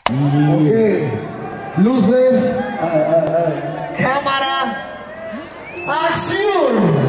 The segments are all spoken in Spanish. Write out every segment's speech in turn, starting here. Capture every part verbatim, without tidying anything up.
Ok, luces, uh, uh, uh, cámara, acción.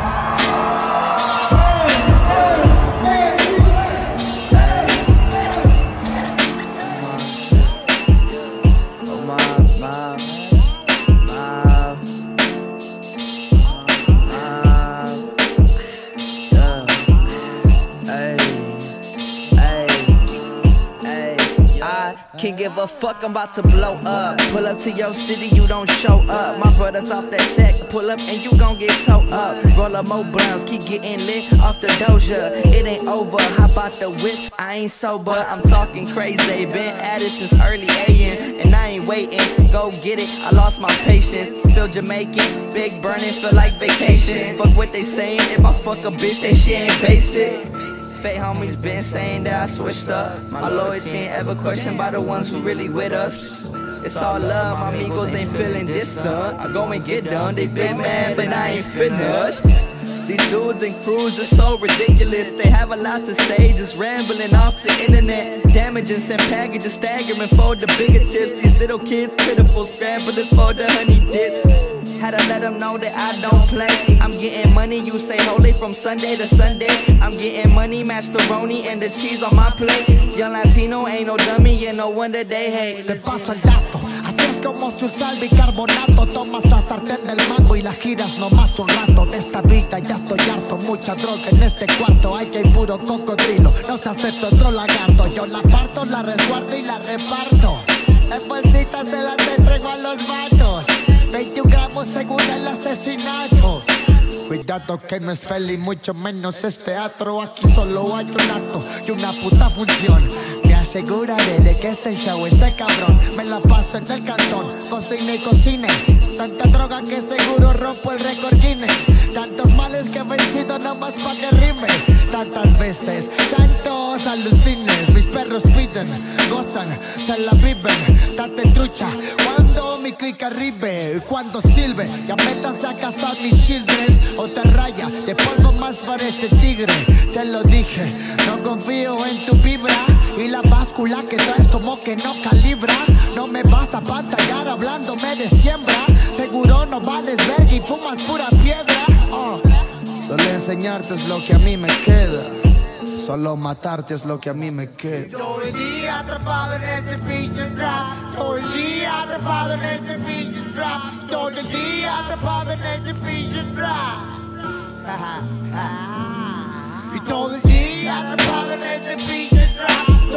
Can't give a fuck, I'm about to blow up. Pull up to your city, you don't show up. My brother's off that tech, pull up and you gon' get towed up. Roll up more blunts, keep getting lit off the doja. It ain't over, hop out the whip, I ain't sober. I'm talking crazy, been at it since early A M and I ain't waiting, go get it, I lost my patience. Still Jamaican, big burning, feel like vacation. Fuck what they saying, if I fuck a bitch, they shit ain't basic. Fake homies been saying that I switched up. My loyalty ain't ever questioned by the ones who really with us. It's all love, my amigos ain't feeling distant. I go and get done, they been mad but I ain't finished. These dudes and crews are so ridiculous. They have a lot to say, just rambling off the internet. Damaging, send packages, staggering for the bigger tips. These little kids pitiful, scrambling for the honey dips. Had to let them know that I don't play. I'm getting money, you say holy from Sunday to Sunday. I'm getting money, masteroni and the cheese on my plate. Young Latino ain't no dummy, yeah, no wonder they hate. Te paso el dato, así es como chusar bicarbonato. Tomas la sartén del mango y la giras nomás un rato. De esta vida ya estoy harto, mucha droga en este cuarto. Hay que hay puro cocodrilo, no se acepta otro lagarto. Yo la parto, la resguardo y la reparto. En bolsitas se las entrego a los vatos. veintiún gramos según el asesinato. Cuidado que no es peli, mucho menos es teatro. Aquí solo hay un acto y una puta función. Me aseguraré de que este show esté cabrón. Me la paso en el cantón, cocine y cocine. Tanta droga que seguro rompo el récord Guinness. Tantos males que he vencido nomás pa' que rime. Tantas veces, tantos alucines. Mis perros piden, gozan, se la viven. Date trucha cuando mi clic arribe. Cuando silbe, ya métanse a cazar mis children. Otra raya de polvo más para este tigre. Te lo dije, no confío en tu vibra. Y la báscula que traes como que no calibra. No me vas a pantallar hablándome de siembra. Seguro no vales verga y fumas pura piedra. Oh. Solo enseñarte es lo que a mí me queda. Solo matarte es lo que a mí me queda. Todo el día atrapado en este pinche trap. Todo el día atrapado en este pinche trap. Todo el día atrapado en este pinche trap. Y todo el día atrapado en este pinche trap.